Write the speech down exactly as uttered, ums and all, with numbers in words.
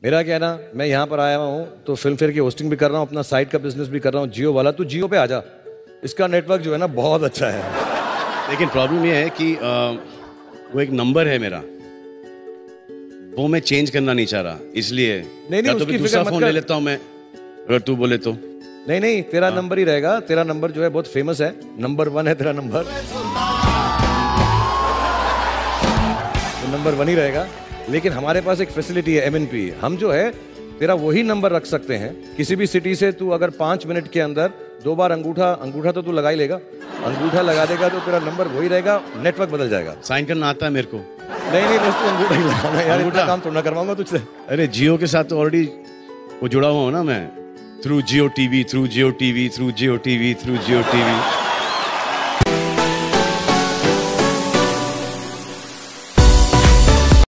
मेरा क्या है ना, मैं यहाँ पर आया हूँ तो फिल्म फेयर की होस्टिंग भी कर रहा हूँ, अपना साइट का बिजनेस भी कर रहा हूँ, जियो वाला। तू जियो पे आ जा, इसका नेटवर्क जो है ना बहुत अच्छा है। लेकिन प्रॉब्लम ये है कि आ, वो एक नंबर है मेरा, वो मैं चेंज करना नहीं चाह रहा, इसलिए नहीं नहीं तो उसकी दूसरा फिक्र मत फोन कर। ले लेता हूँ मैं, अगर तू बोले तो। नहीं नहीं तेरा नंबर ही रहेगा, तेरा नंबर जो है बहुत फेमस है, नंबर वन है तेरा नंबर, तो नंबर वन ही रहेगा। लेकिन हमारे पास एक फैसिलिटी है एम एन पी, हम जो है तेरा वही नंबर रख सकते हैं किसी भी सिटी से। तू अगर पांच मिनट के अंदर दो बार अंगूठा अंगूठा तो तू लगा ही लेगा, अंगूठा लगा देगा तो तेरा नंबर वही रहेगा, नेटवर्क बदल जाएगा। साइन करना आता है मेरे को? नहीं नहीं बस तू अंगूठा ही लगाना यार, इतना काम थोड़ा करवाऊंगा तुझसे। अरे जियो के साथ तो ऑलरेडी वो जुड़ा हुआ हूँ ना मैं, through Jio TV, through Jio TV, through Jio TV, through Jio TV.